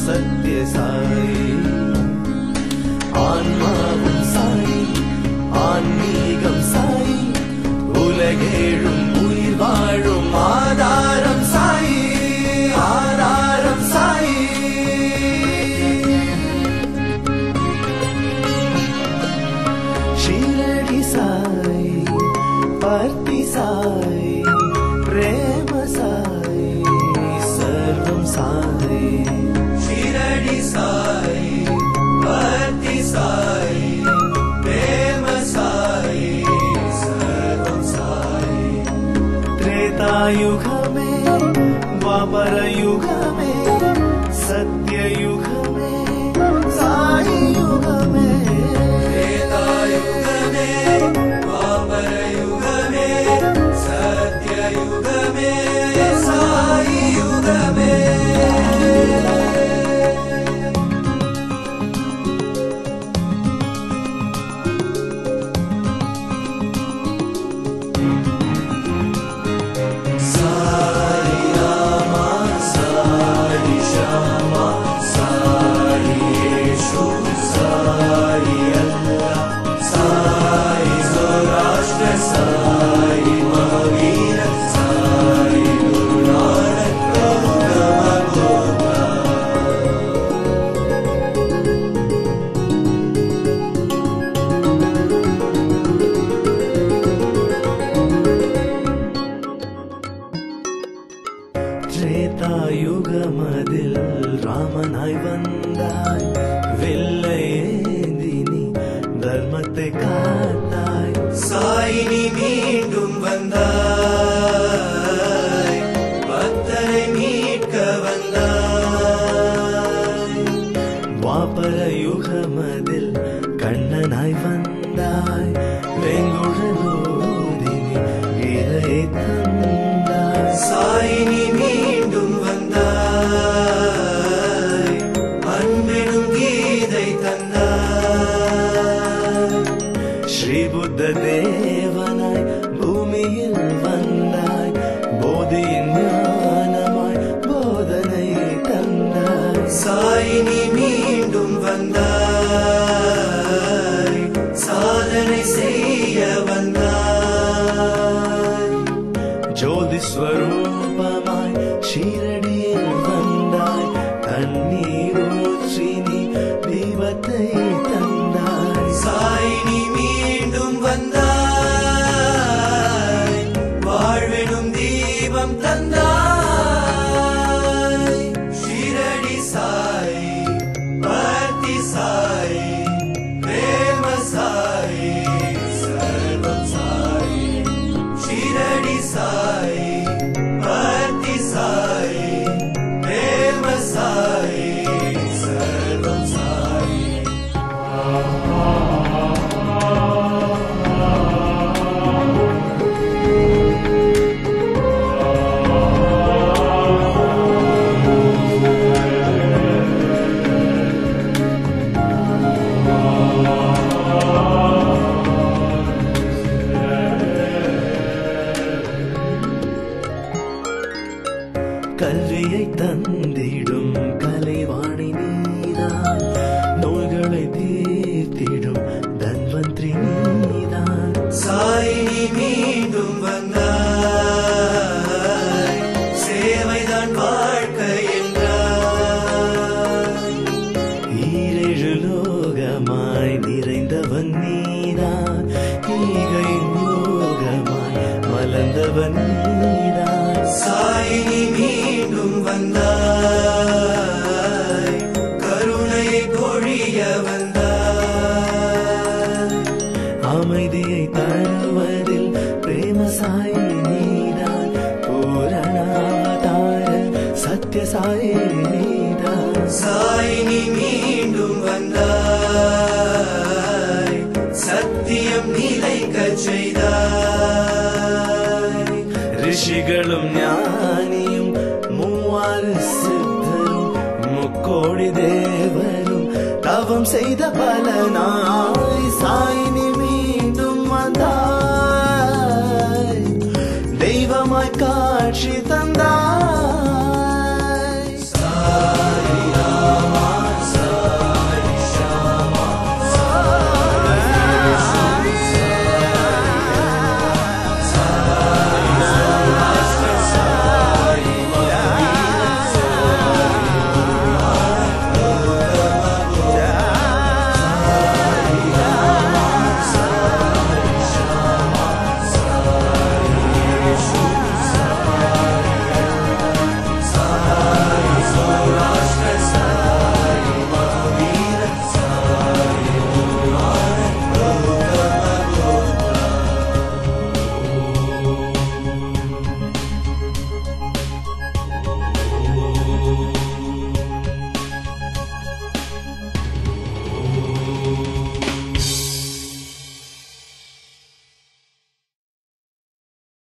சத்ய சாயி ஆன்மாவும் சாயி ஆன்மீகம் சாயி உலகேழும் உயிர் வாழும் ஆதாரம் சாயி ஆதாரம் சாயி ஷீரடி சாயி பர்த்தி சாயி प्रेम साई सर्वम साई शिरडी साई भक्ति साई प्रेम साई सर्वम साई त्रेता युग में द्वापर युग में सत्य युग में साई युग में त्रेता युग में द्वापर युग में सत्य युग में साई युग में साई रामा साई श्यामा साई येशु साई अल्लाह साई सौराष्ट्र साई महावीर साई गुरु नानक गौतम बुद्ध त्रेतायुगमदिल रामनाय वंदाय विल्लयेंदिनी धर्मत्ते कात्ताय साई नी मींडुम वंदाय भक्तரை மீட்க வந்தாய் द्वापर युगमदिल கண்ணனாய் வந்தாய் வெங்குழலோதினி இதை தந்தாய் சாய் நீ மீண்டும் வந்தாய் அன்பெனும் கீதை தந்தாய் ஸ்ரீ புத்த தேவனாய் பூமியில் வந்தாய் போதியின் ஞானமாய் போதனை தந்தாய் சாய் நீ மீண்டும் வந்தாய் சாதனை செய்ய வந்தாய் ஜோதி ஸ்வரூபமாய் ஷீரடியில் வந்தாய் தண்ணீர் ஊற்றி நீ தீபத்தை தந்தாய் சாய் நீ மீண்டும் வந்தாய் வாழ்வெனும் தீபம் தந்தாய் ஷீரடி சாய் பர்த்தி சாய் பிரேம சாய் சர்வம் சாய் ஷீரடி சாய் பர்த்தி சாய் பிரேம சாய் சர்வம் சாய் கல்வியை தந்திடும் கலைவாணி நீதான் நோய்களை தீர்த்திடும் தன்வந்திரி நீதான் சாய் நீ மீண்டும் வந்தாய் சேவைதான் வாழ்க்கை என்றாய் ஈரேழு லோகமாய் நிறைந்தவன் நீதான் ஈகையின் யோகமாய் மலர்ந்தவன் நீதான் சாய் நீ மீண்டும் வந்தாய் கருணை பொழிய வந்தாய் அமைதியை தருவதில் பிரேம சாய் நீதான் பூரணாவதார சத்ய சாய் நீதான் சாய் நீ மீண்டும் வந்தாய் சத்தியம் நிலைக்கச் செய்தாய் ரிஷிகளும் ஞானியும் மூவாறு சித்தரும் முக்கோடி தேவரும் தவம் செய்த பலனா